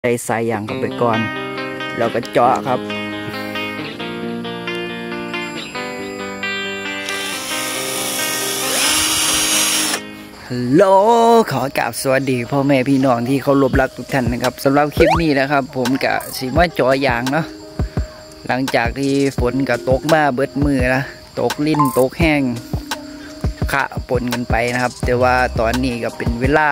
ใส่สายยางเข้าไปก่อนแล้วก็เจาะครับฮัลโหลขอกราบสวัสดีพ่อแม่พี่น้องที่เคารพรักทุกท่านนะครับสำหรับคลิปนี้นะครับผมกับสิมาเจาะยางเนาะหลังจากที่ฝนก็ตกมาเบิดมือนะตกลิ้นตกแห้งขะปนกันไปนะครับแต่ว่าตอนนี้ก็เป็นเวลา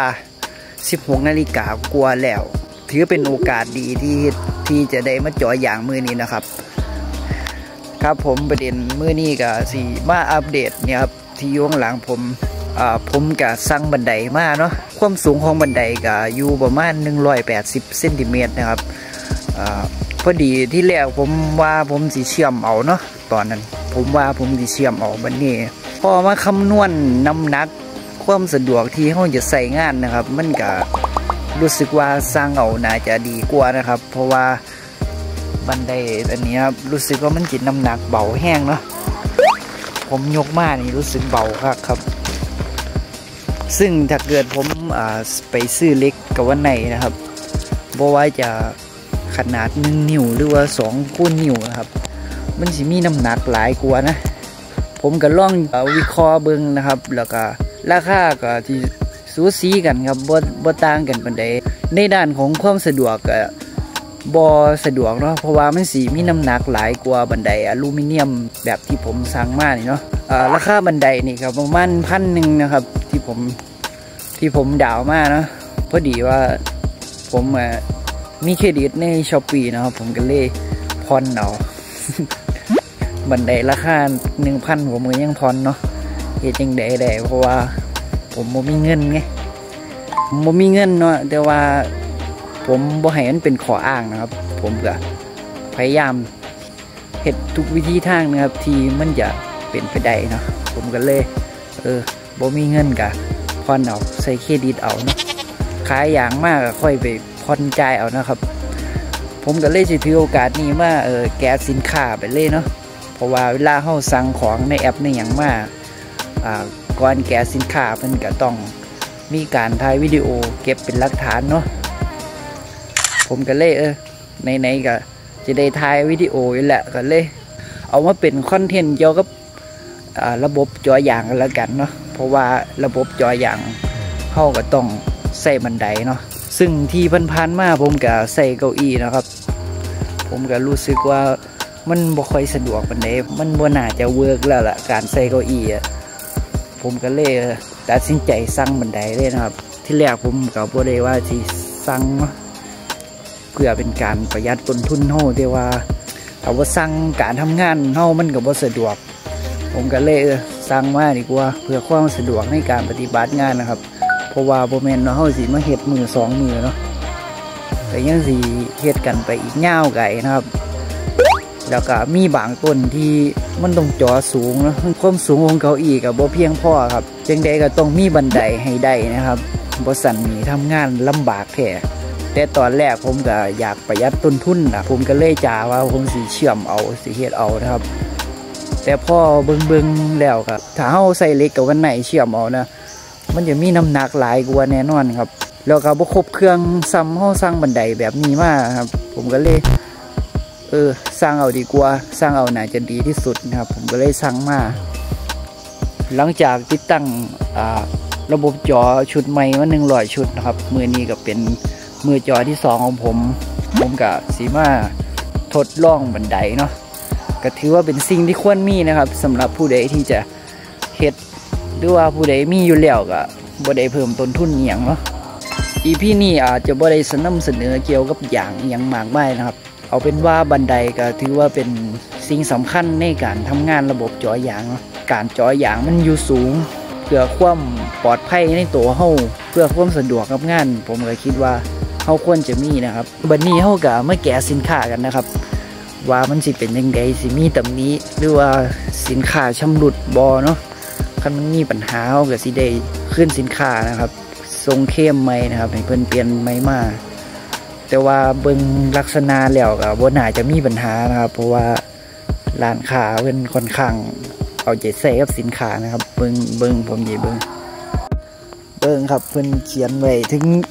16 นาฬิกากว่าแล้วถือเป็นโอกาสดีที่จะได้มาเจาะยางมือนี้นะครับครับผมประเด็นมือนี้ก็สิมาอัปเดตเนี่ยครับที่อยู่ข้างหลังผมก็สั่งบันไดมาเนาะความสูงของบันไดก็อยู่ประมาณ180 เซนติเมตรนะครับพอดีที่แรกผมว่าผมสิเชื่อมเอาเนาะตอนนั้นผมว่าผมสิเชื่อมเอาบันนี้พอมาคำนวณน้ำหนักความสะดวกที่เขาจะใส่งานนะครับมันก็รู้สึกว่าสร้างเอาน่าจะดีกว่านะครับเพราะว่าบันไดอันนี้ครับรู้สึกว่ามันจิตน้ำหนักเบาแห้งเนาะผมยกมานี่รู้สึกเบาครับซึ่งถ้าเกิดผมไปซื้อเล็กกับวันไหนนะครับบอกว่าจะขนาด1 นิ้วหรือว่า2 คูณนิ้วนะครับมันสิมีน้ำหนักหลายกว่านะผมก็ลองวิเคราะห์เบิ่งนะครับแล้วก็ราคาก็ที่สูสีกันครับบ่ต่างกันปานใดในด้านของความสะดวกก็บ่สะดวกเนาะเพราะว่ามันสีมีน้ำหนักหลายกว่าบันไดอลูมิเนียมแบบที่ผมสั่งมานี่เนาะราคาบันไดนี่ครับประมาณ1,000นะครับที่ผมดาวมาเนาะพอดีว่าผมมีเครดิตใน Shopee นะครับผมก็เลยผ่อนเอา บันไดราคา 1,000 ผมก็ยังผ่อนเนาะเฮ็ดจังได๋ได้เพราะว่าผมบ่มีเงินไงผมบ่มีเงินเนาะแต่ว่าผมบ่ให้มันเป็นข้ออ้างนะครับผมก็พยายามเฮ็ดทุกวิธีทางนะครับที่มันจะเป็นไปได้เนาะผมก็เลยบ่มีเงินก็ผ่อนเอาใส่เครดิตเอาเนาะขายอย่างมากก็ค่อยไปผ่อนจ่ายเอานะครับผมก็เลยสิถือโอกาสนี้มาแก้สินค้าไปเลยเนาะเพราะว่าเวลาเฮาสั่งของในแอปในหยังมาก่อนแก้สินค้าเพิ่นก็ต้องมีการถ่ายวิดีโอเก็บเป็นหลักฐานเนาะผมก็เลยไหนๆก็จะได้ถ่ายวิดีโออยู่แหละก็เลยเอามาเป็นคอนเทนต์เกี่ยวกับระบบจอยางกันแล้วกันเนาะเพราะว่าระบบจอยางเขาก็ต้องใส่บันไดเนาะซึ่งที่พันๆมาผมก็ใส่เก้าอี้นะครับผมก็รู้สึกว่ามันบ่ค่อยสะดวกบันไดมันบ่น่าจะเวิร์กแล้วล่ะการใส่เก้าอี้ผมก็เลยตัดสินใจสั่งบันไดเลยนะครับที่แรกผมก็บ่ได้ว่าสิสั่งเพื่อเป็นการประหยัดต้นทุนเฮาแต่ว่าถ้าว่าสั่งการทำงานเฮามันก็บ่สะดวกผมก็เลยสั่งมาดีกว่าเพื่อความสะดวกในการปฏิบัติงานนะครับเพราะว่าบ่แม่นเนาะเฮาสิมาเฮ็ดมือ2 มือเนาะแต่ยังสิเฮ็ดกันไปอีกยาวไกลนะครับแล้วก็มีบางต้นที่มันต้องจ่อสูงนะความสูงของเก้าอี้กับบ่เพียงพอครับจังใดก็ต้องมีบันไดให้ได้นะครับบ่สั่นนี่ทำงานลำบากแท้แต่ตอนแรกผมก็อยากประหยัดต้นทุนนะผมก็เลยจ่าว่าผมสิเชื่อมเอาสิเฮ็ดเอานะครับแต่พอเบิ่งแล้วครับถ้าเฮาใส่เหล็กกับวันไหนเชื่อมเอานะมันจะมีน้ำหนักหลายกว่าแน่นอนครับแล้วก็บ่ครบเครื่องซ้ำเฮาสร้างบันไดแบบนี้มาครับผมก็เลยสร้างเอาดีกว่าสร้างเอาน่าจะดีที่สุดนะครับผมก็เลยสั่งมาหลังจากติดตั้งระบบจอชุดใหม่มา100 ชุดนะครับมือนี้ก็เป็นมือจอที่2ของผมก็สีมาทดลองบันไดเนาะก็ถือว่าเป็นสิ่งที่ควรมีนะครับสำหรับผู้ใดที่จะเฮ็ดหรือว่าผู้ใดมีอยู่แล้วก็บ่ได้เพิ่มต้นทุนอหย่างเนาะ EP นี้อาจจะบ่ได้นำเสนอเกี่ยวกับอย่างมากมายนะครับเอาเป็นว่าบันไดก็ถือว่าเป็นสิ่งสำคัญในการทำงานระบบจอยางการจอยางมันอยู่สูงเพื่อความปลอดภัยในตัวเฮาเพื่อความสะดวกกับงานผมก็คิดว่าเฮาควรจะมีนะครับบัดนี้เฮาก็มาแกะสินค้ากันนะครับว่ามันสิเป็นยังไงสิมีตำหนิหรือว่าสินค้าชำรุดบ่เนาะคันมันมีปัญหาเฮาก็สิได้คืนสินค้านะครับส่งเข้มใหม่นะครับให้เพิ่นเปลี่ยนใหม่มาแต่ว่าเบิ่งลักษณะแล้วก็บ่น่าจะมีปัญหานะครับเพราะว่าร้านค้าเพิ่นค่อนข้างเอาใจใส่กับสินค้านะครับเบิ่งผมสิเบิ่งครับเพิ่นเขียนไว้ถึง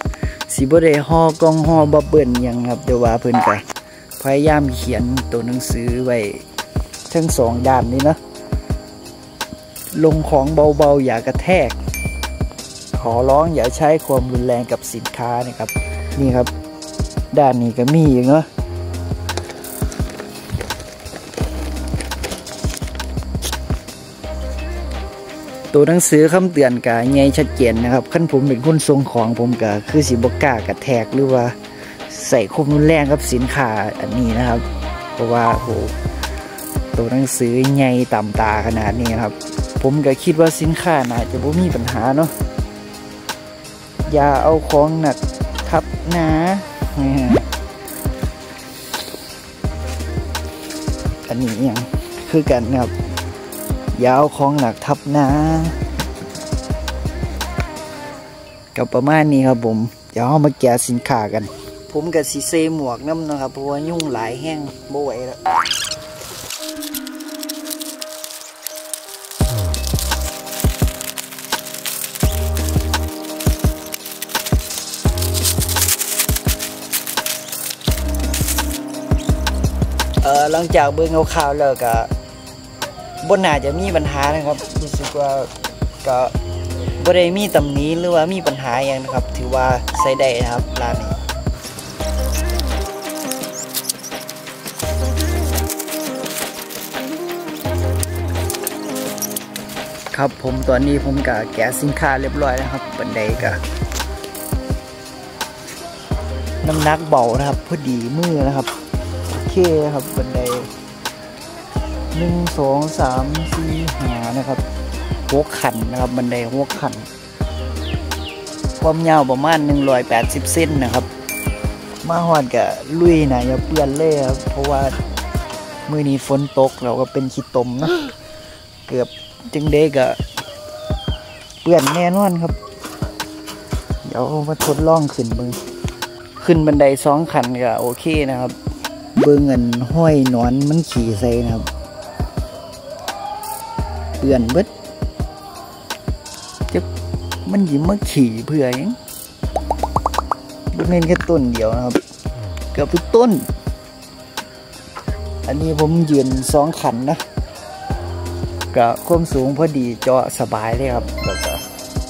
สิบ่ได้ห่อกล้องห่อบับเบิ้ลยังครับแต่ว่าเพิ่นก็พยายามเขียนตัวหนังสือไว้ทั้งสองด้านนี้นะลงของเบาๆอย่ากระแทกขอร้องอย่าใช้ความรุนแรงกับสินค้านะครับนี่ครับด้านนี้ก็มีอีกเนาะตัวหนังสือคำเตือนกะใหญ่ชัดเจนนะครับขั้นผมเป็นคนทรงของผมกะคือสิบกล้ากระแทกหรือว่าใส่ความรุนแรงกับสินค้าอันนี้นะครับเพราะว่าโหตัวหนังสือใหญ่ต่ำตาขนาดนี้ครับผมก็คิดว่าสินค้าน่าจะบ่มีปัญหาเนาะอย่าเอาของหนักทับหนาอันนี้อย่างคือกันครับอย่าเอาของหนักทับหนากับประมาณนี้ครับผมเดี๋ยวเอามาแกะสินค้ากันผมกับสีเซหมวกน้ำนะครับเพราะว่ายุ่งหลายแห้งบ่ไหวแล้วหลังจากเบิ่งข่าวแล้วก็บนหน้าจะมีปัญหานะครับรู้สึกว่าก็บ่ได้มีตำหนิหรือว่ามีปัญหาอย่างนะครับถือว่าใช้ได้นะครับร้านนี้ครับผมตอนนี้ผมก็แกะสินค้าเรียบร้อยแล้วครับบันไดก็น้ำหนักเบานะครับพอดีมือนะครับโอเคครับบันได1 2 3 4 5นะครับ6 ขั้นนะครับบันได6 ขั้นความยาวประมาณ180 เซนนะครับมาฮอดกับลุยนะอย่าเปื้อนเลยครับเพราะว่ามื้อนี้ฝนตกเราก็เป็นขี้ตมนะเกือบจึงเด็กอะเปื้อนแน่นอนครับเดี๋ยวมาทดลองขึ้นบันได2 ขั้นก็โอเคนะครับเบิ่งเงินห้อยนอนมันขี่ใส่นะครับเปื่อนเบิดจะมันยิ้มมาขี่เพื่อยังดูเน้นแค่ต้นเดียวนะครับเกือบทุกต้นอันนี้ผมยืน2 ขั้นนะกับความสูงพอดีเจาะสบายเลยครับแล้วก็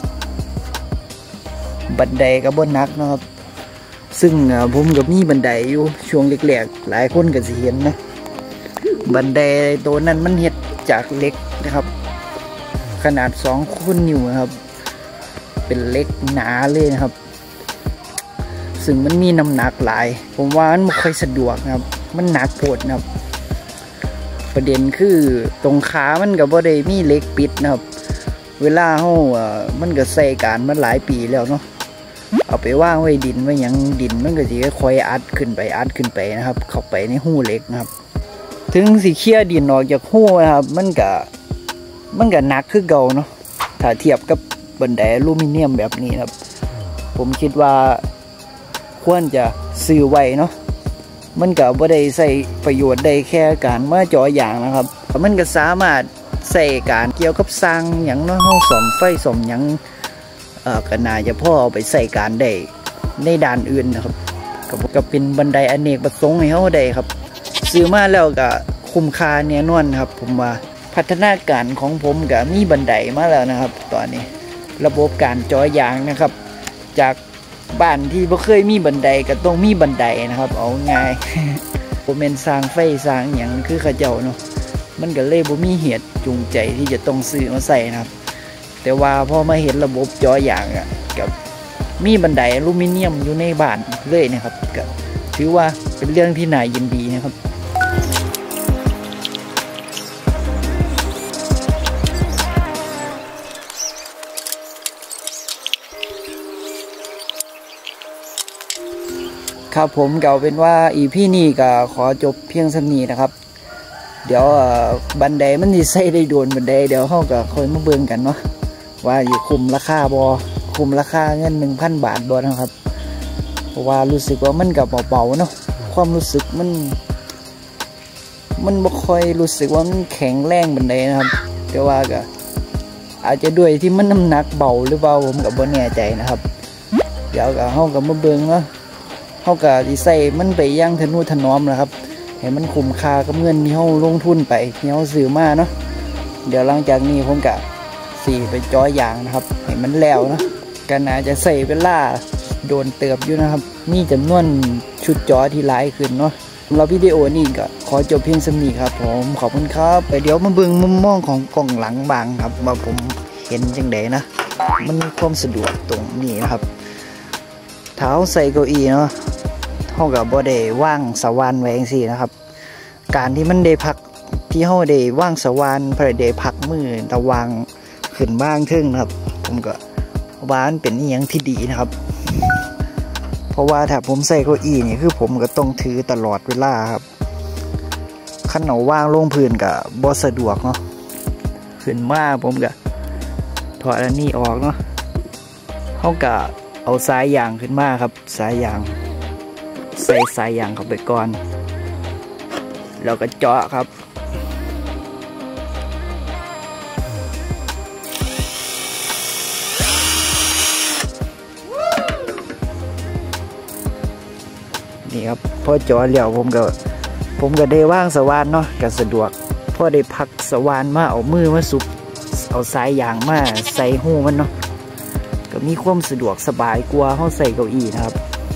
บันไดก็บ่หนักนะครับซึ่งผมกับมีบันไดอยู่ช่วงแรกๆหลายคนก็สิเห็นนะบันไดตัวนั้นมันเฮ็ดจากเหล็กนะครับขนาด2 คูณนิ้วนะครับเป็นเหล็กหนาเลยนะครับซึ่งมันมีน้ำหนักหลายผมว่ามันไม่ค่อยสะดวกนะครับมันหนักโผดนะครับประเด็นคือตรงขามันก็บ่ได้มีเหล็กปิดนะครับเวลามันก็ใส่การมันหลายปีแล้วเนาะเอาไปว่างไว้ดินไว้ยังดินมันก็จะค่อยอัดขึ้นไปนะครับเข้าไปในหูเหล็กนะครับถึงสีเคี่ยดินออกจากหูนะครับมันก็หนักคือเก่าเนาะถ้าเทียบกับบันไดอลูมิเนียมแบบนี้ครับผมคิดว่าควรจะซื้อไว้เนาะมันก็บ่ได้ใส่ประโยชน์ได้แค่การมาเจาะยางนะครับมันก็สามารถใส่การเกี่ยวกับสร้างอย่างเนาะห้องซ่อมไฟซ่อมอย่างก็น่าจะพ่อเอาไปใส่การได้ในด้านอื่นนะครับก็เป็นบันไดอเนกประสงค์ให้เขาได้ครับซื้อมาแล้วก็คุ้มค่าแน่นอนครับผมว่าพัฒนาการของผมก็มีบันไดมาแล้วนะครับตอนนี้ระบบการเจาะยางนะครับจากบ้านที่บ่เคยมีบันไดก็ต้องมีบันไดนะครับเอาง่ายผมเป็นสร้างไฟสร้างอย่างคือเขาเจ้าเนาะมันก็เลยบ่มีเหตุจูงใจที่จะต้องซื้อมาใส่นะครับแต่ว่าพอมาเห็นระบบเจาะยางกับมีบันไดอลูมิเนียมอยู่ในบ้านเลยนะครับก็ถือว่าเป็นเรื่องที่น่ายินดีนะครับครับผมเก่าเป็นว่าEPนี้ก็ขอจบเพียงสักนี้นะครับเดี๋ยวบันไดมันสิใส่ได้โดนบันไดเดี๋ยวเขาก็ค่อยมาเบิ่งกันเนาะว่าอยู่คุมราคาบ่คุมราคาเงิน 1,000 บาทบ่นะครับเพราะว่ารู้สึกว่ามันก็เบาๆเนาะความรู้สึกมันบ่ค่อยรู้สึกว่ามันแข็งแรงบันไดนะครับแต่ว่าก็อาจจะด้วยที่มันน้ำหนักเบาหรือเปล่าผมก็บ่แน่ใจนะครับเดี๋ยวก็เฮากับมาเบิ่งเนาะเฮาก็สิใส่มันไปอย่างทะนุถนอมนะครับให้มันคุ้มค่ากับเงินที่เฮาลงทุนไปที่เฮาซื้อมาเนาะเดี๋ยวหลังจากนี้ผมก็สีไปจ้อยางนะครับให้มันแล้วเนาะก็น่าจะใส่เวลาโดนเติบอยู่นะครับมีจำนวนชุดจอที่หลายขึ้นเนาะสำหรับวิดีโอนี้ก็ขอจบเพียงสำนี้ครับผมขอบคุณครับไปเดี๋ยวมาเบิ่งมุมมองของกล้องหลังบางครับว่าผมเห็นจังไดนะมันมีความสะดวกตรงนี้นะครับเท้าใส่เก้าอี้เนาะเท่ากับบ่ได้ว่างสว่านไว้จังซี่นะครับการที่มันได้พักที่เฮาได้ว่างสว่านเพื่อได้พักมือระวังขึ้นบ้างทึ่งนะครับผมก็ว่ามันเป็นอย่างที่ดีนะครับเพราะว่าถ้าผมใส่เก้าอี้นี่คือผมก็ต้องถือตลอดเวลาครับขั้นเอาว่างลงพื้นก็บ่สะดวกเนาะขึ้นมาผมก็ถอดอันนี้ออกเนาะเขาก็เอาสายยางขึ้นมาครับสายยางใส่สายยางเข้าไปก่อนแล้วก็เจาะครับนี่ครับพอเจาะแล้วผมก็ได้ว่างสว่านเนาะก็สะดวกพอได้พักสว่านมาเอามือมาสุบเอาสายยางมาใส่หูมันเนาะก็มีความสะดวกสบายกว่าเขาใส่เก้าอี้นะครับ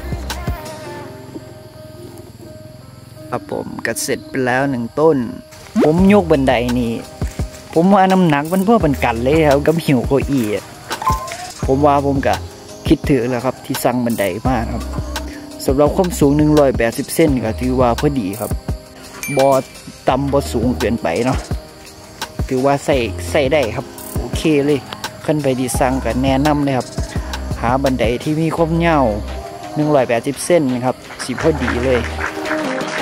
ครับผมก็เสร็จไปแล้ว1ต้นผมยกบันไดนี่ผมว่าน้ำหนักมันเพื่อเป็นกันเลยครับกับหิวเก้าอี้ผมว่าผมก็คิดถึงแล้วครับที่สั่งบันไดมากครับสำหรับความสูง180 เซนก็ถือว่าพอดีครับบ่ต่ำบ่สูงเกินไปเนาะถือว่าใส่ได้ครับโอเคเลยขึ้นไปดีสั่งก็แนะนำเลยครับหาบันไดที่มีความยาว180 เซนนะครับสิพอดีเลย